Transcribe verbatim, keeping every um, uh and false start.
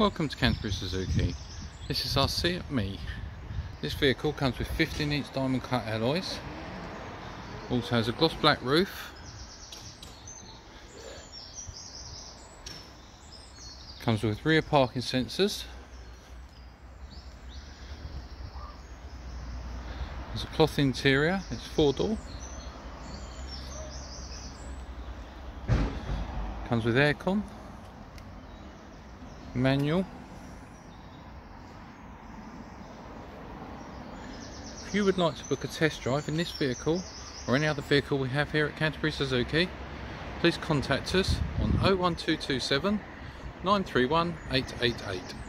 Welcome to Canterbury Suzuki. This is our Seat Me. This vehicle comes with fifteen inch diamond cut alloys. Also has a gloss black roof. Comes with rear parking sensors. There's a cloth interior. It's four door. Comes with aircon. Manual. If you would like to book a test drive in this vehicle or any other vehicle we have here at Canterbury Suzuki, please contact us on oh one two two seven, nine three one, eight eight eight.